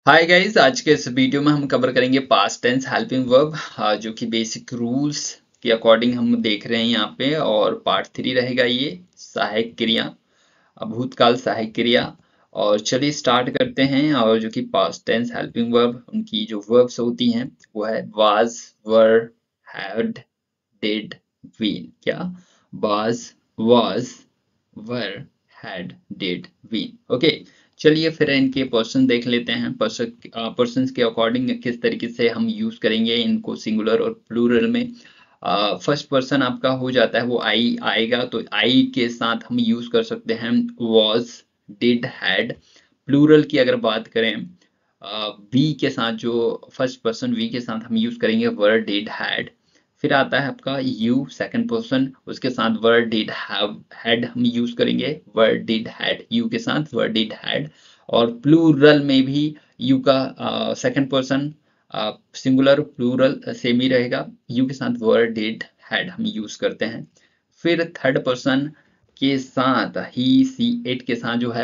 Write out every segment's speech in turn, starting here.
Hi guys, आज के इस वीडियो में हम कवर करेंगे पास्ट टेंस हेल्पिंग वर्ब, जो कि बेसिक रूल्स के अकॉर्डिंग हम देख रहे हैं यहाँ पे। और पार्ट 3 रहेगा ये सहायक क्रिया, भूतकाल सहायक क्रिया। और चलिए स्टार्ट करते हैं। और जो कि पास्ट टेंस हेल्पिंग वर्ब, उनकी जो वर्ब्स होती हैं वो है was, were, had, did, been. क्या? Was, were, had, did, been. Okay, चलिए फिर इनके पर्सन देख लेते हैं। पर्सन्स के अकॉर्डिंग किस तरीके से हम यूज करेंगे इनको सिंगुलर और प्लूरल में। फर्स्ट पर्सन आपका हो जाता है वो आई आएगा, तो आई के साथ हम यूज कर सकते हैं वॉज, डिड, हैड। प्लूरल की अगर बात करें, वी के साथ, जो फर्स्ट पर्सन वी के साथ हम यूज करेंगे वर, डिड, हैड। फिर आता है आपका यू सेकंड पर्सन, उसके साथ वर, डिड, हैव, हैड हम यूज करेंगे वर, डिड, हैड। यू के साथ वर, डिड, हैड। और प्लूरल में भी यू का second person singular plural same ही रहेगा, यू के साथ वर, डिड, हैड हम यूज करते हैं। फिर थर्ड पर्सन के साथ ही सी इट के साथ जो है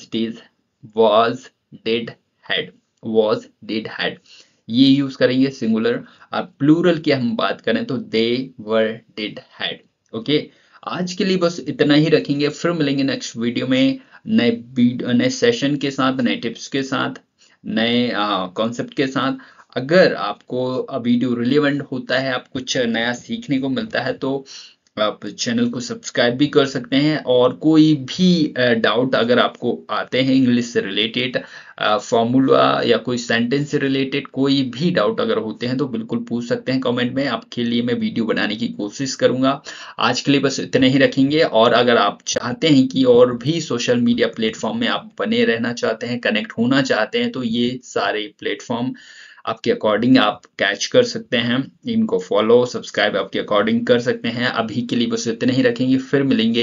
was, did, had, was, did, had ये यूज करेंगे सिंगुलर। और प्लूरल की हम बात करें तो they, were, did, had. Okay, आज के लिए बस इतना ही रखेंगे। फिर मिलेंगे नेक्स्ट वीडियो में नए सेशन के साथ, नए टिप्स के साथ, नए कॉन्सेप्ट के साथ। अगर आपको वीडियो रिलेवेंट होता है, आप कुछ नया सीखने को मिलता है, तो आप चैनल को सब्सक्राइब भी कर सकते हैं। और कोई भी डाउट अगर आपको आते हैं इंग्लिश से रिलेटेड, फॉर्मूला या कोई सेंटेंस से रिलेटेड कोई भी डाउट अगर होते हैं तो बिल्कुल पूछ सकते हैं कमेंट में। आपके लिए मैं वीडियो बनाने की कोशिश करूंगा। आज के लिए बस इतने ही रखेंगे। और अगर आप चाहते हैं कि और भी सोशल मीडिया प्लेटफॉर्म में आप बने रहना चाहते हैं, कनेक्ट होना चाहते हैं, तो ये सारे प्लेटफॉर्म आपके अकॉर्डिंग आप कैच कर सकते हैं। इनको फॉलो सब्सक्राइब आपके अकॉर्डिंग कर सकते हैं। अभी के लिए बस इतने ही रखेंगे। फिर मिलेंगे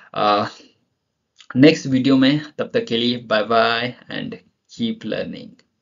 नेक्स्ट वीडियो में। तब तक के लिए bye bye and keep learning.